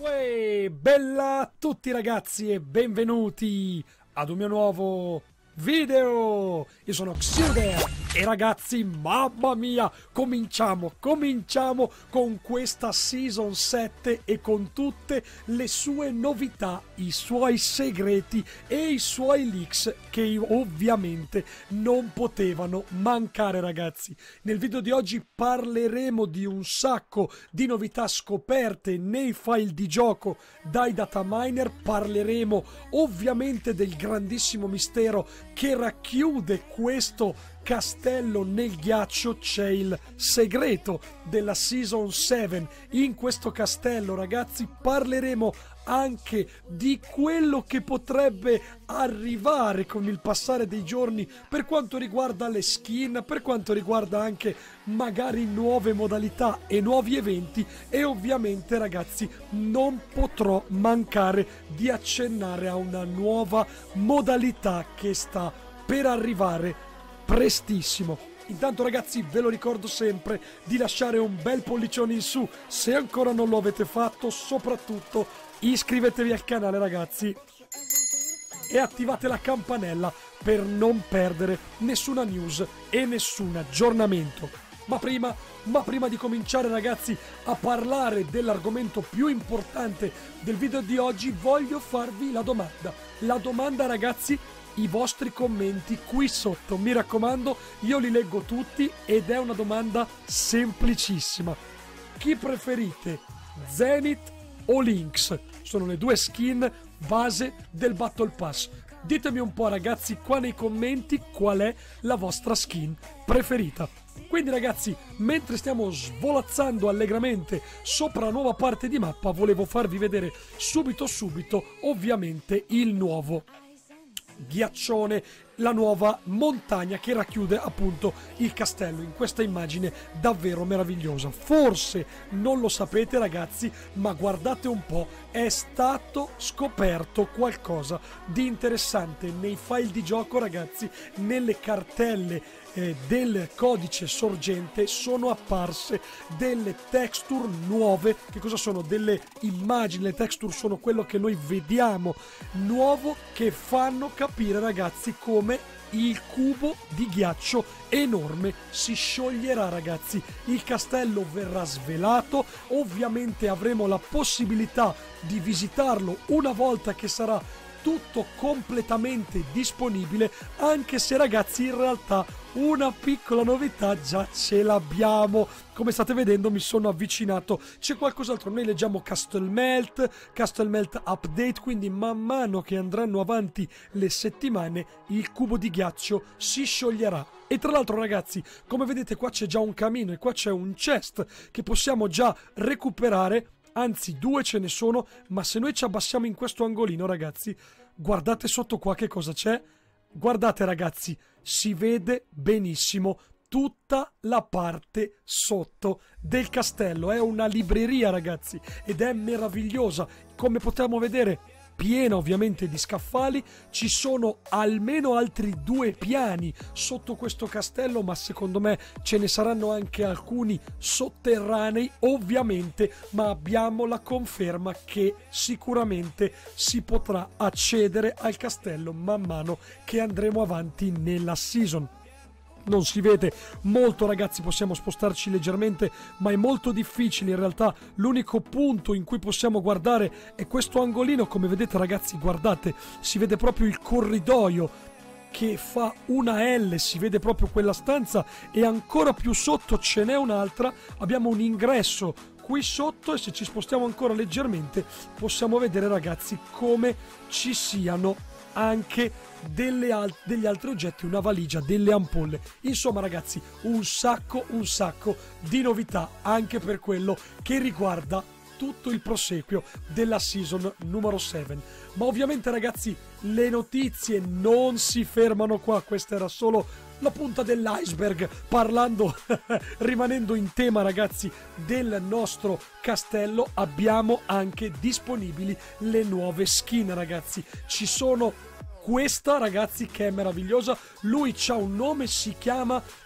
Uè, bella a tutti ragazzi e benvenuti ad un mio nuovo video. Io sono Xuder e ragazzi, mamma mia, cominciamo con questa Season 7 e con tutte le sue novità, i suoi segreti e i suoi leaks che ovviamente non potevano mancare ragazzi. Nel video di oggi parleremo di un sacco di novità scoperte nei file di gioco dai dataminer, parleremo ovviamente del grandissimo mistero che racchiude questo castello nel ghiaccio. C'è il segreto della Season 7 in questo castello ragazzi. Parleremo anche di quello che potrebbe arrivare con il passare dei giorni per quanto riguarda le skin, per quanto riguarda anche magari nuove modalità e nuovi eventi, e ovviamente ragazzi non potrò mancare di accennare a una nuova modalità che sta per arrivare prestissimo. Intanto ragazzi ve lo ricordo sempre di lasciare un bel pollicione in su se ancora non lo avete fatto, soprattutto iscrivetevi al canale ragazzi e attivate la campanella per non perdere nessuna news e nessun aggiornamento. Ma prima di cominciare ragazzi a parlare dell'argomento più importante del video di oggi, voglio farvi la domanda ragazzi, i vostri commenti qui sotto, mi raccomando, io li leggo tutti ed è una domanda semplicissima. Chi preferite, Zenith o Lynx? Sono le due skin base del Battle Pass. Ditemi un po' ragazzi qua nei commenti qual è la vostra skin preferita. Quindi ragazzi, mentre stiamo svolazzando allegramente sopra la nuova parte di mappa, volevo farvi vedere subito ovviamente il nuovo ghiaccione, la nuova montagna che racchiude appunto il castello in questa immagine davvero meravigliosa. Forse non lo sapete ragazzi, ma guardate un po', è stato scoperto qualcosa di interessante nei file di gioco ragazzi. Nelle cartelle del codice sorgente sono apparse delle texture nuove. Che cosa sono? Delle immagini. Le texture sono quello che noi vediamo nuovo, che fanno capire ragazzi come il cubo di ghiaccio enorme si scioglierà ragazzi. Il castello verrà svelato, ovviamente avremo la possibilità di visitarlo una volta che sarà tutto completamente disponibile, anche se ragazzi in realtà una piccola novità già ce l'abbiamo. Come state vedendo mi sono avvicinato, c'è qualcos'altro. Noi leggiamo Castle Melt Update, quindi man mano che andranno avanti le settimane il cubo di ghiaccio si scioglierà. E tra l'altro ragazzi, come vedete qua c'è già un camino e qua c'è un chest che possiamo già recuperare. Anzi, due ce ne sono, ma se noi ci abbassiamo in questo angolino, ragazzi, guardate sotto qua che cosa c'è. Guardate ragazzi, si vede benissimo tutta la parte sotto del castello. È una libreria ragazzi ed è meravigliosa. Come possiamo vedere, piena ovviamente di scaffali. Ci sono almeno altri 2 piani sotto questo castello, ma secondo me ce ne saranno anche alcuni sotterranei ovviamente, ma abbiamo la conferma che sicuramente si potrà accedere al castello man mano che andremo avanti nella season. Non si vede molto ragazzi, possiamo spostarci leggermente, ma è molto difficile in realtà. L'unico punto in cui possiamo guardare è questo angolino. Come vedete ragazzi, guardate, si vede proprio il corridoio che fa una L, si vede proprio quella stanza, e ancora più sotto ce n'è un'altra. Abbiamo un ingresso qui sotto e se ci spostiamo ancora leggermente possiamo vedere ragazzi come ci siano anche degli altri oggetti, una valigia, delle ampolle. Insomma ragazzi, un sacco di novità anche per quello che riguarda tutto il proseguio della season numero 7. Ma ovviamente ragazzi le notizie non si fermano qua, questa era solo la punta dell'iceberg, parlando rimanendo in tema ragazzi del nostro castello. Abbiamo anche disponibili le nuove skin ragazzi. Ci sono questa ragazzi che è meravigliosa, lui c'ha un nome, si chiama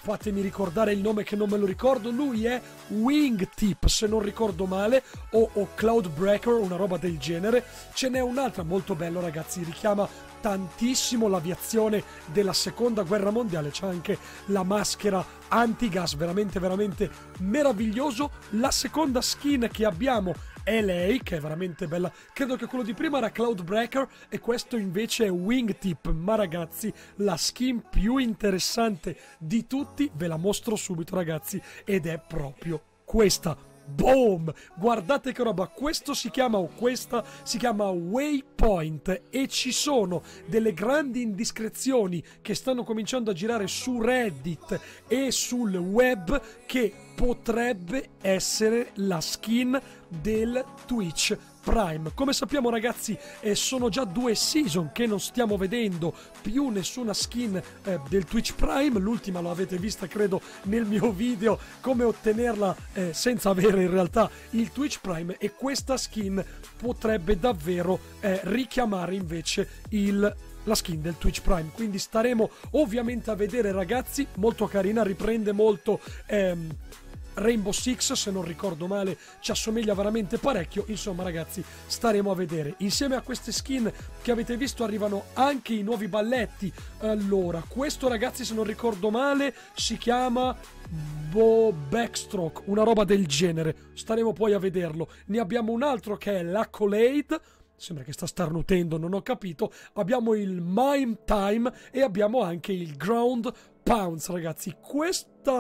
fatemi ricordare il nome che non me lo ricordo, lui è Wingtip se non ricordo male, o Cloudbreaker, una roba del genere. Ce n'è un'altra molto bello ragazzi, richiama tantissimo l'aviazione della seconda guerra mondiale, c'è anche la maschera antigas, veramente veramente meraviglioso. La seconda skin che abbiamo è lei, che è veramente bella. Credo che quello di prima era Cloudbreaker e questo invece è Wingtip, ma ragazzi la skin più interessante di tutti ve la mostro subito ragazzi, ed è proprio questa. Boom! Guardate che roba, questo si chiama, o questa si chiama Waypoint, e ci sono delle grandi indiscrezioni che stanno cominciando a girare su Reddit e sul web che potrebbe essere la skin del Twitch Prime. Come sappiamo ragazzi, sono già 2 season che non stiamo vedendo più nessuna skin del Twitch Prime. L'ultima l'avete vista credo nel mio video come ottenerla senza avere in realtà il Twitch Prime, e questa skin potrebbe davvero richiamare invece la skin del Twitch Prime, quindi staremo ovviamente a vedere ragazzi. Molto carina, riprende molto Rainbow Six se non ricordo male, ci assomiglia veramente parecchio. Insomma ragazzi, staremo a vedere. Insieme a queste skin che avete visto arrivano anche i nuovi balletti. Allora, questo ragazzi se non ricordo male si chiama Backstroke, una roba del genere, staremo poi a vederlo. Ne abbiamo un altro che è l'Accolade, sembra che sta starnutendo, non ho capito. Abbiamo il Mime Time e abbiamo anche il Ground Pounds ragazzi. Quest'ultima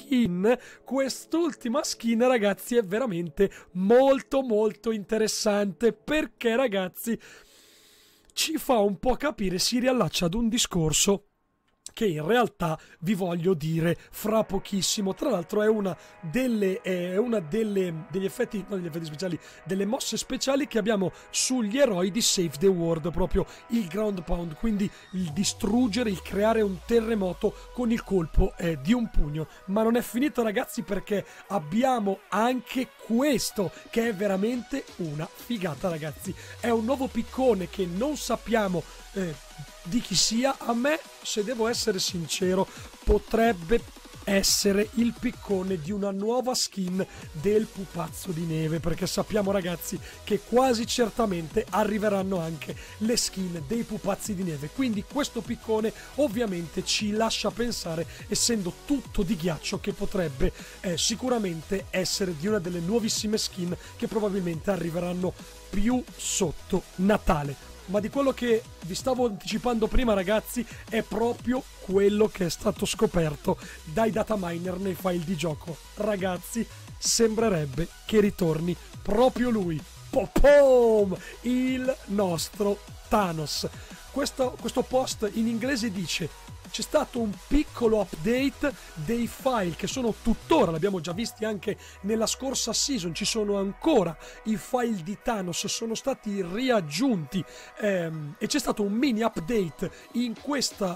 skin ragazzi è veramente molto molto interessante, perché ragazzi ci fa un po' capire, si riallaccia ad un discorso che in realtà vi voglio dire fra pochissimo. Tra l'altro è una degli effetti, non degli effetti speciali, delle mosse speciali che abbiamo sugli eroi di Save the World, proprio il Ground Pound, quindi il distruggere, il creare un terremoto con il colpo di un pugno. Ma non è finito ragazzi, perché abbiamo anche questo che è veramente una figata ragazzi. È un nuovo piccone che non sappiamo di chi sia. A me, se devo essere sincero, potrebbe essere il piccone di una nuova skin del pupazzo di neve, perché sappiamo ragazzi che quasi certamente arriveranno anche le skin dei pupazzi di neve, quindi questo piccone ovviamente ci lascia pensare, essendo tutto di ghiaccio, che potrebbe sicuramente essere di una delle nuovissime skin che probabilmente arriveranno più sotto Natale. Ma di quello che vi stavo anticipando prima ragazzi è proprio quello che è stato scoperto dai data miner nei file di gioco. Ragazzi, sembrerebbe che ritorni proprio lui, Popom, il nostro Thanos. Questo post in inglese dice: c'è stato un piccolo update dei file che sono tuttora, l'abbiamo già visti anche nella scorsa season, ci sono ancora i file di Thanos, sono stati riaggiunti e c'è stato un mini update in questa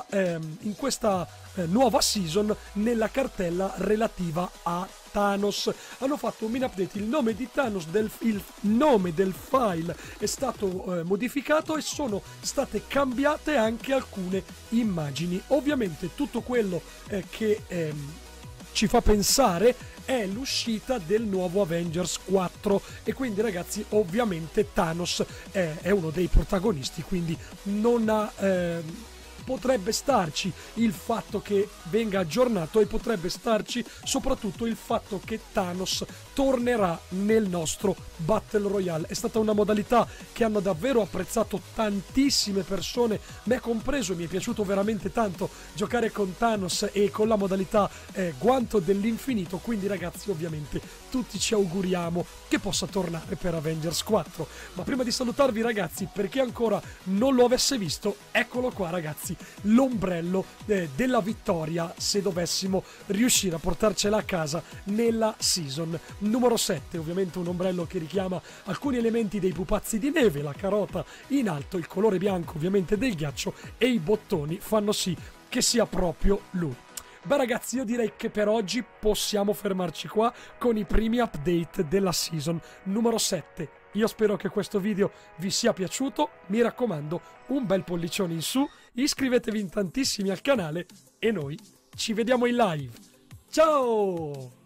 nuova season nella cartella relativa a Thanos. Hanno fatto un mini update, il nome di Thanos, il nome del file è stato modificato e sono state cambiate anche alcune immagini. Ovviamente tutto quello che ci fa pensare è l'uscita del nuovo Avengers 4, e quindi ragazzi ovviamente Thanos è uno dei protagonisti, quindi non ha potrebbe starci il fatto che venga aggiornato, e potrebbe starci soprattutto il fatto che Thanos tornerà nel nostro Battle Royale. È stata una modalità che hanno davvero apprezzato tantissime persone, me compreso. Mi è piaciuto veramente tanto giocare con Thanos e con la modalità guanto dell'infinito, quindi ragazzi ovviamente tutti ci auguriamo che possa tornare per Avengers 4. Ma prima di salutarvi ragazzi, per chi ancora non lo avesse visto, eccolo qua ragazzi, l'ombrello della vittoria, se dovessimo riuscire a portarcela a casa nella season numero 7. Ovviamente un ombrello che richiama alcuni elementi dei pupazzi di neve, la carota in alto, il colore bianco ovviamente del ghiaccio, e i bottoni fanno sì che sia proprio lui. Beh ragazzi, io direi che per oggi possiamo fermarci qua con i primi update della season numero 7. Io spero che questo video vi sia piaciuto, mi raccomando un bel pollicione in su, iscrivetevi in tantissimi al canale e noi ci vediamo in live. Ciao!